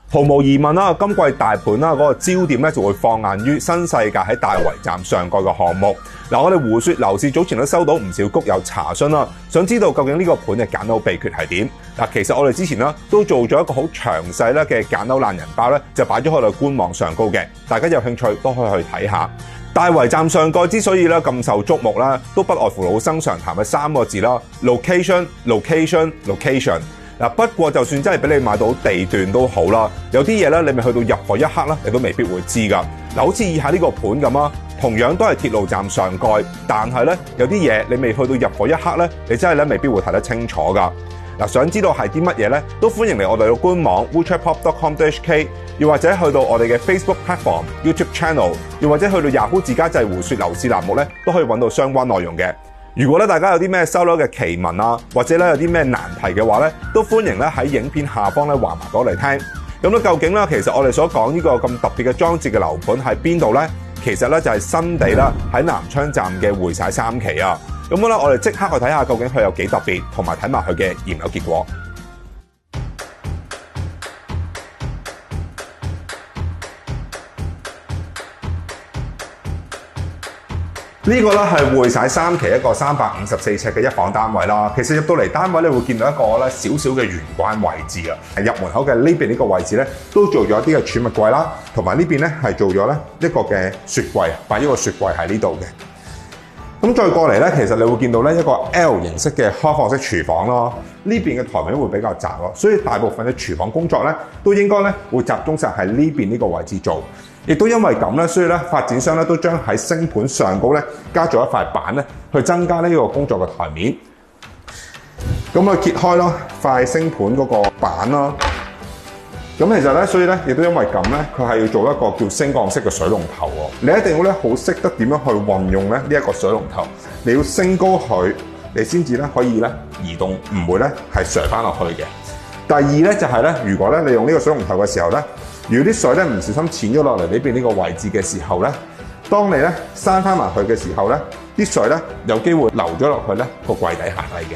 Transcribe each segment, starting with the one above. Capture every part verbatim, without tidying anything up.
毫無疑問啦，今季大盤啦嗰個焦點咧就會放眼於新世界喺大圍站上蓋嘅項目。嗱，我哋胡說樓市早前都收到唔少谷友查詢啦，想知道究竟呢個盤嘅揀樓秘訣係點？嗱，其實我哋之前咧都做咗一個好詳細咧嘅揀樓懶人包咧，就擺咗喺度官網上高嘅，大家有興趣都可以去睇下。大圍站上蓋之所以咧咁受矚目啦，都不外乎老生常談嘅三個字啦 ：location、location、location。嗱，不過就算真係俾你買到地段都好啦，有啲嘢咧你未去到入伙一刻咧，你都未必會知㗎。嗱，好似以下呢個盤咁啊，同樣都係鐵路站上蓋，但係咧有啲嘢你未去到入伙一刻咧，你真係咧未必會睇得清楚㗎。嗱，想知道係啲乜嘢咧，都歡迎嚟我哋嘅官網 woodsharpop dot com dot h k， 又或者去到我哋嘅 Facebook platform、YouTube channel， 又或者去到 Yahoo 自家製胡說樓市欄目咧，都可以揾到相關內容嘅。如果咧大家有啲咩收樓嘅奇聞啊，或者咧有啲咩難題嘅話咧，都歡迎咧喺影片下方咧話埋俾我哋聽。咁咧究竟咧，其實我哋所講呢個咁特別嘅裝置嘅樓盤喺邊度咧？其實咧就係新地啦，喺南昌站嘅匯璽三期啊。咁咧我哋即刻去睇下究竟佢有幾特別，同埋睇埋佢嘅驗樓結果。呢個咧係匯璽三期一個三百五十四尺嘅一房單位啦。其實入到嚟單位你會見到一個咧少少嘅玄關位置啊。入門口嘅呢邊呢個位置咧，都做咗啲嘅儲物櫃啦，同埋呢邊咧係做咗咧一個嘅雪櫃，擺一個雪櫃喺呢度嘅。咁再過嚟咧，其實你會見到咧一個 L 形式嘅開放式廚房咯。呢邊嘅台面會比較窄咯，所以大部分嘅廚房工作咧都應該咧會集中晒喺呢邊呢個位置做。亦都因為咁咧，所以咧發展商咧都將喺星盤上高咧加咗一塊板咧，去增加呢個工作嘅台面。咁啊揭開咯塊星盤嗰個板啦。咁其實咧，所以咧亦都因為咁咧，佢係要做一個叫升降式嘅水龍頭喎。你一定要咧好識得點樣去運用咧呢一個水龍頭，你要升高佢，你先至咧可以咧移動，唔會咧係垂翻落去嘅。第二咧就係咧，如果咧你用呢個水龍頭嘅時候咧，如果啲水咧唔小心濺咗落嚟呢邊呢個位置嘅時候咧，當你咧閂翻埋去嘅時候咧，啲水咧有機會流咗落去咧個櫃底下底嘅。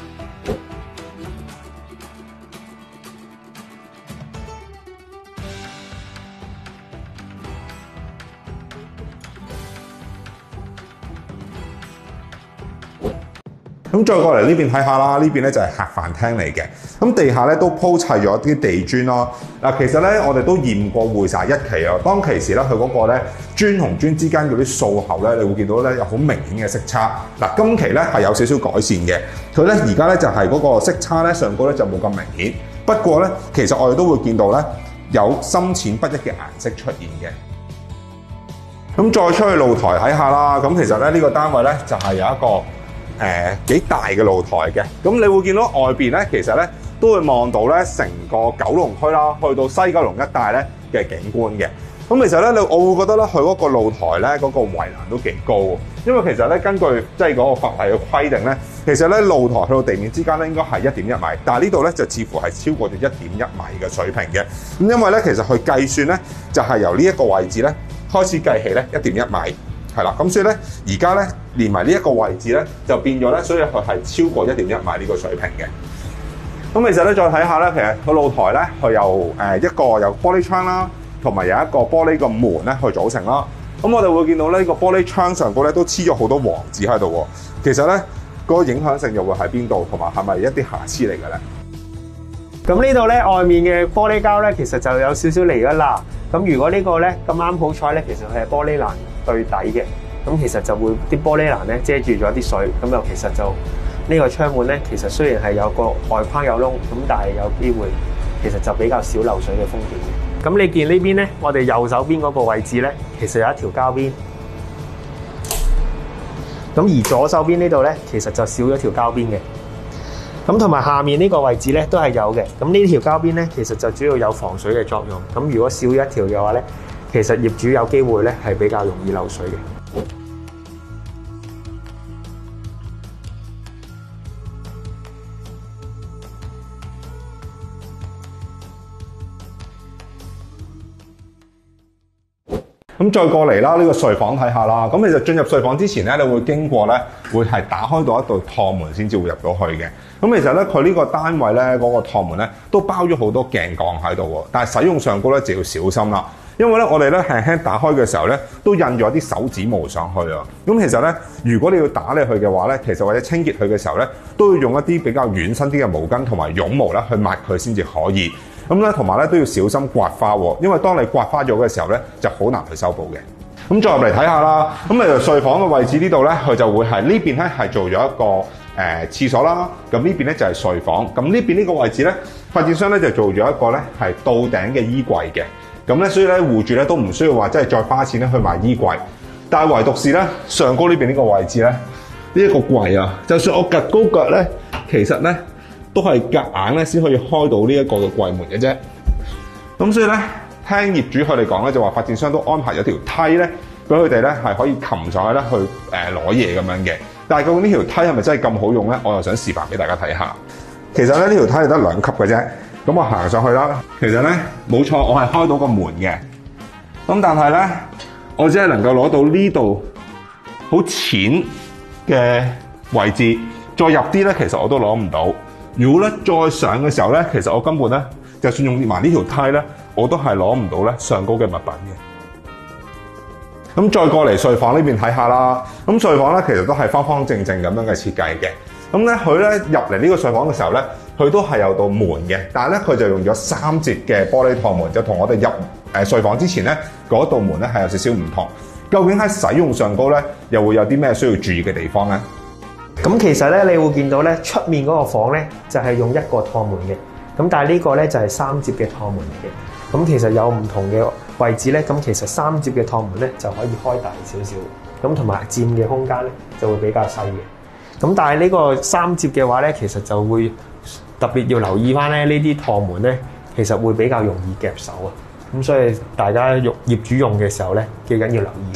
咁再過嚟呢邊睇下啦，呢邊咧就係客飯廳嚟嘅。咁地下咧都鋪砌咗啲地磚咯。嗱，其實咧我哋都驗過匯璽一期啊。當其時咧佢嗰個咧磚同磚之間嗰啲數口咧，你會見到咧有好明顯嘅色差。嗱，今期咧係有少少改善嘅。佢咧而家咧就係嗰個色差咧上高咧就冇咁明顯。不過咧其實我哋都會見到咧有深淺不一嘅顏色出現嘅。咁再出去露台睇下啦。咁其實咧呢個單位咧就係有一個誒、呃、幾大嘅露台嘅，咁你會見到外邊咧，其實咧都會望到咧成個九龍區啦，去到西九龍一帶咧嘅景觀嘅。咁其實咧，你我會覺得咧，佢嗰個露台咧嗰、那個圍欄都幾高，因為其實咧根據即係嗰個法例嘅規定咧，其實咧露台去到地面之間咧應該係一點一米，但係呢度咧就似乎係超過咗一點一米嘅水平嘅。咁因為咧其實佢計算咧就係、是、由呢一個位置咧開始計起咧一點一米。係啦，咁所以咧，而家咧連埋呢一個位置咧，就變咗咧，所以佢係超過一點一米呢個水平嘅。咁其實咧，再睇下咧，其實個露台咧，佢有誒一個有玻璃窗啦，同埋有一個玻璃個門咧去組成啦。咁我哋會見到呢個玻璃窗上高咧都黐咗好多黃紙喺度喎。其實咧，嗰、那個影響性又會喺邊度，同埋係咪一啲瑕疵嚟嘅咧？ 咁呢度咧外面嘅玻璃膠咧，其實就有少少嚟咗啦。咁如果呢個咧咁啱好彩咧，其實佢係玻璃欄對底嘅，咁其實就會啲玻璃欄咧遮住咗啲水，咁又其實就呢、這個窗門咧，其實雖然係有個外框有窿，咁但係有機會其實就比較少漏水嘅風險嘅。咁你見呢邊咧，我哋右手邊嗰個位置咧，其實有一條膠邊，咁而左手邊呢度咧，其實就少咗條膠邊嘅。咁同埋下面呢個位置咧都係有嘅。咁呢條膠邊咧，其實就主要有防水嘅作用。咁如果少咗一條嘅話咧，其實業主有機會咧係比較容易漏水嘅。 咁再過嚟啦，呢個睡房睇下啦。咁其實進入睡房之前咧，你會經過咧，會係打開到一道趟門先至會入到去嘅。咁其實咧，佢呢個單位咧，嗰個趟門咧都包咗好多鏡鋼喺度喎。但係使用上高咧就要小心啦，因為咧我哋咧輕輕打開嘅時候咧，都印咗啲手指毛上去啊。咁其實咧，如果你要打理佢嘅話咧，其實或者清潔佢嘅時候咧，都要用一啲比較軟身啲嘅毛巾同埋絨毛咧去抹佢先至可以。咁咧，同埋咧都要小心刮花喎，因為當你刮花咗嘅時候咧，就好難去修補嘅。咁再入嚟睇下啦，咁誒睡房嘅位置呢度咧，佢就會係呢邊咧係做咗一個誒、呃、廁所啦，咁呢邊咧就係睡房，咁呢邊呢個位置咧，發展商咧就做咗一個咧係到頂嘅衣櫃嘅，咁咧所以咧戶主咧都唔需要話真係再花錢咧去買衣櫃，但係唯獨是咧上高呢邊呢個位置咧，呢、這、一個櫃啊，就算我趌高腳咧，其實咧，都係夾硬咧先可以開到呢一個嘅櫃門嘅啫。咁所以咧，聽業主佢哋講咧，就話發展商都安排咗條梯咧，俾佢哋咧係可以擒上去咧去誒攞嘢咁樣嘅。但係究竟呢條梯係咪真係咁好用咧？我又想示範俾大家睇下。其實咧呢條梯係得兩級嘅啫。咁我行上去啦。其實咧冇錯，我係開到個門嘅。咁但係咧，我只係能夠攞到呢度好淺嘅位置，再入啲咧，其實我都攞唔到。如果咧再上嘅時候咧，其實我根本咧，就算用埋呢條梯咧，我都係攞唔到咧上高嘅物品嘅。咁再過嚟睡房呢邊睇下啦。咁睡房咧其實都係方方正正咁樣嘅設計嘅。咁咧佢咧入嚟呢個睡房嘅時候咧，佢都係有道門嘅，但係咧佢就用咗三節嘅玻璃趟門，就同我哋入誒睡房之前咧嗰道門咧係有少少唔同。究竟喺使用上高咧，又會有啲咩需要注意嘅地方咧？ 咁其實咧，你會見到咧，出面嗰個房咧就係用一個趟門嘅，咁但係呢個咧就係三節嘅趟門嚟嘅。咁其實有唔同嘅位置咧，咁其實三節嘅趟門咧就可以開大少少，咁同埋佔嘅空間咧就會比較細嘅。咁但係呢個三節嘅話咧，其實就會特別要留意翻咧，呢啲趟門咧其實會比較容易夾手啊。咁所以大家用業主用嘅時候咧，記緊要留意。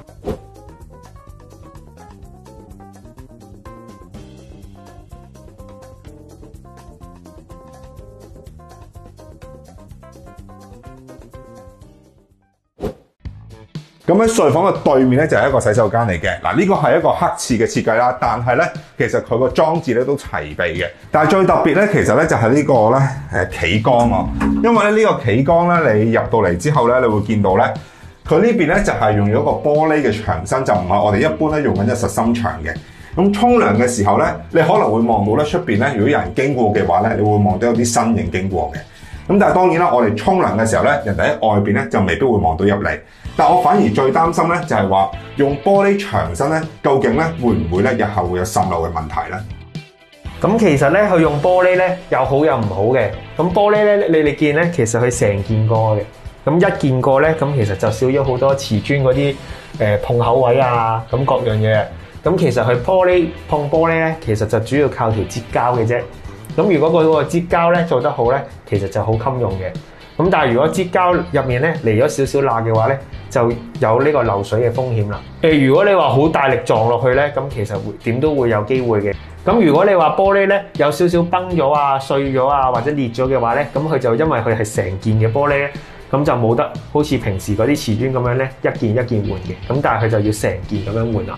咁喺睡房嘅對面咧就係一個洗手間嚟嘅。嗱，呢個係一個黑廁嘅設計啦，但係咧其實佢個裝置咧都齊備嘅。但係最特別咧，其實咧就係呢個咧誒企缸啊。因為咧呢個企缸咧，你入到嚟之後咧，你會見到咧，佢呢邊咧就係用咗個玻璃嘅牆身，就唔係我哋一般咧用緊一實心牆嘅。咁沖涼嘅時候咧，你可能會望到咧出邊咧，如果有人經過嘅話咧，你會望到有啲身影經過嘅。咁但係當然啦，我哋沖涼嘅時候咧，人哋喺外邊咧就未必會望到入嚟。但我反而最擔心咧，就係話用玻璃牆身咧，究竟咧會唔會咧日後會有滲漏嘅問題咧？ 咁其實咧，佢用玻璃咧有好有唔好嘅。咁玻璃咧，你哋見咧，其實佢成件過嘅。咁一件過咧，咁其實就少咗好多瓷磚嗰啲誒碰口位啊，咁各樣嘢。咁其實佢玻璃碰玻璃咧，其實就主要靠條接膠嘅啫。咁如果佢個接膠咧做得好咧，其實就好襟用嘅。咁但係如果接膠入面咧嚟咗少少罅嘅話咧，就有呢個漏水嘅風險啦。誒，如果你話好大力撞落去咧，咁其實會點都會有機會嘅。咁如果你話玻璃咧有少少崩咗啊、碎咗啊或者裂咗嘅話咧，咁佢就因為佢係成件嘅玻璃咧，咁就冇得好似平時嗰啲瓷磚咁樣咧一件一件換嘅。咁但係佢就要成件咁樣換啦。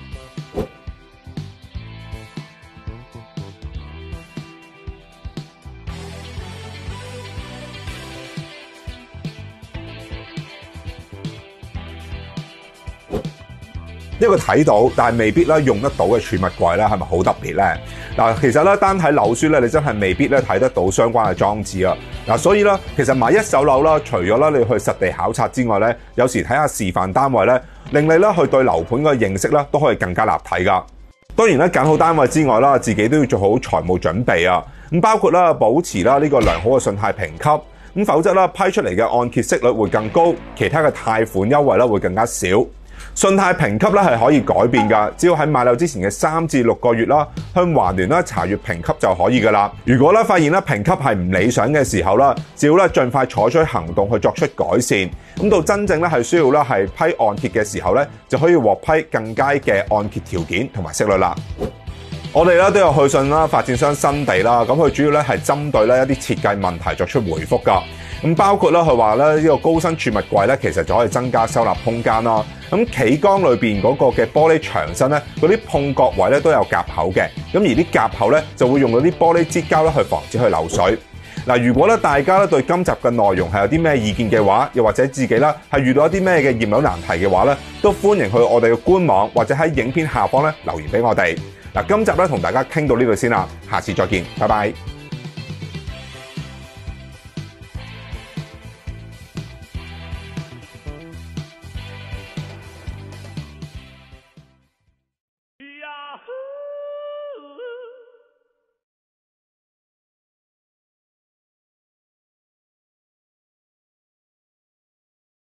一個睇到但係未必咧用得到嘅儲物櫃咧，係咪好特別咧？嗱，其實咧單睇樓書咧，你真係未必咧睇得到相關嘅裝置啊！嗱，所以咧其實買一手樓啦，除咗咧你去實地考察之外咧，有時睇下示範單位咧，令你咧去對樓盤嘅認識咧都可以更加立體噶。當然咧揀好單位之外啦，自己都要做好財務準備啊！咁包括啦保持啦呢個良好嘅信貸評級，咁否則啦批出嚟嘅按揭息率會更高，其他嘅貸款優惠咧會更加少。信貸評級咧係可以改變㗎，只要喺買樓之前嘅三至六個月啦，向環聯啦查閲評級就可以㗎啦。如果咧發現咧評級係唔理想嘅時候啦，只要咧盡快採取行動去作出改善，咁到真正咧係需要咧係批按揭嘅時候咧，就可以獲批更佳嘅按揭條件同埋息率啦。我哋咧都有去信啦發展商新地啦，咁佢主要咧係針對咧一啲設計問題作出回覆㗎。 咁包括啦，佢話咧呢個高身儲物櫃咧，其實就可以增加收納空間啦。咁企缸裏邊嗰個嘅玻璃牆身咧，嗰啲碰角位咧都有夾口嘅。咁而啲夾口咧就會用到啲玻璃擠膠咧去防止佢漏水。嗱，如果咧大家咧對今集嘅內容係有啲咩意見嘅話，又或者自己啦係遇到一啲咩嘅驗樓難題嘅話咧，都歡迎去我哋嘅官網或者喺影片下方咧留言俾我哋。嗱，今集咧同大家傾到呢度先啦，下次再見，拜拜。